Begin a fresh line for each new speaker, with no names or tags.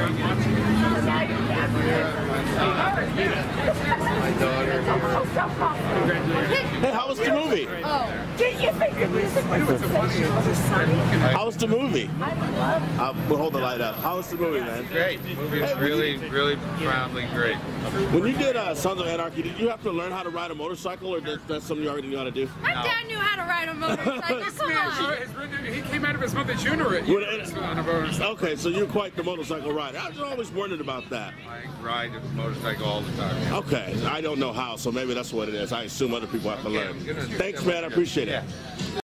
My daughter.
Hey, how was the movie?
Oh, did you think the music was sunny?
How was the movie?
I love
We'll hold the light up. How was the movie, man?
Great. The movie is really profoundly great.
When you did Sons of Anarchy, did you have to learn how to ride a motorcycle, or that's something you already knew how to do?
My dad knew how to ride a motorcycle. Come on.
He came out of his mother's uterus on a motorcycle.
Okay, so you're quite the motorcycle rider. I was always wondering about that.
I ride a motorcycle all the time.
Okay, I don't know how, so maybe that's what it is. I assume other people have to learn.
I'm gonna-
Thanks, man. I appreciate it.
Yeah.